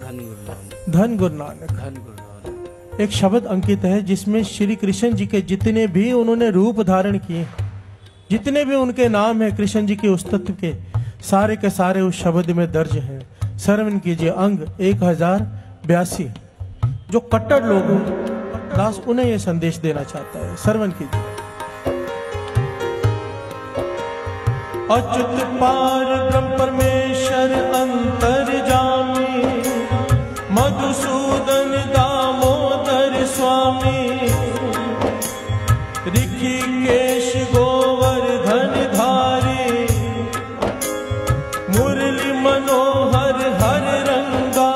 धन गुरु नानक, धन गुरु नानक। धन गुरु नानक। एक शब्द अंकित है जिसमें श्री कृष्ण जी के जितने भी उन्होंने रूप धारण किए, जितने भी उनके नाम है कृष्ण जी के उस्तत्व के सारे उस शब्द में दर्ज हैं। श्रवण कीजिए अंग 1082। जो कट्टर लोग दास उन्हें यह संदेश देना चाहता है। श्रवण कीजिए। अच्युत पार ब्रह्म परमेश्वर अंतर्जामी, मधुसूदन दामोदर स्वामी, ऋषिकेश गोवर्धन धारी, मुरली मनोहर हर रंगा,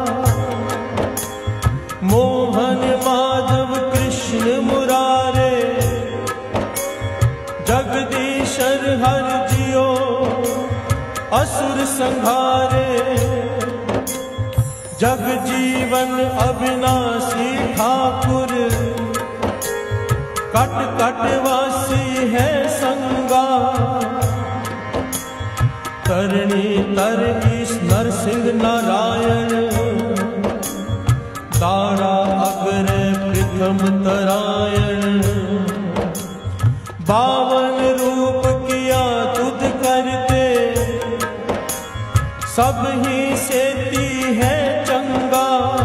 मोहन माधव कृष्ण मुरारे, जगदीशर हर जियो असुर संहारे, जग जीवन अविनाशी ठाकुर, कट कट वासी है संगा, तरणी तर ईश नरसिंह नारायण, तारा अग्र प्रथम तरायण, बावन रूप किया तुध करते, सब ही सेती है चंगा,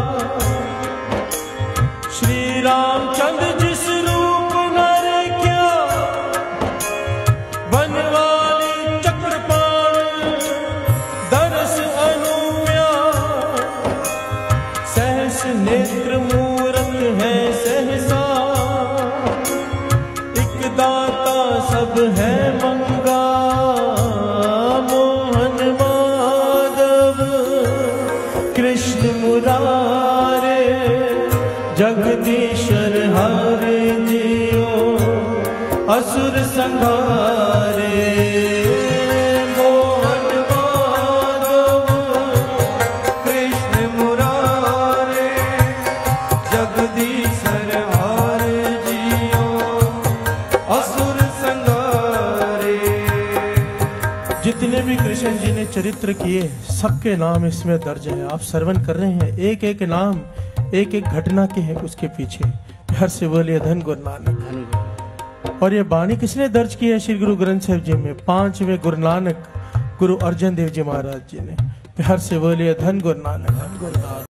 श्री रामचंद्र जिस रूप नर क्या, बनवाली चक्रपाण दरस अनुव्या, सहस नेत्र मूरत है सहसा, एक दाता सब है मंगा, मोहन माधव कृष्ण मुरारे, जगदीशर हरे जियो असुर संहारे, मोहन माधव कृष्ण मुरारे, जगदीशर हरे जियो असुर संहारे। जितने भी कृष्ण जी ने चरित्र किए सबके नाम इसमें दर्ज है। आप श्रवण कर रहे हैं, एक एक नाम एक एक घटना के है उसके पीछे। हर से बोलिए धन गुरु नानक। और ये वाणी किसने दर्ज की है श्री गुरु ग्रंथ साहिब जी में? 5वें गुरु नानक गुरु अर्जन देव जी महाराज जी ने। हर से बोलिए धन गुरु नानक, धन गुरु नानक।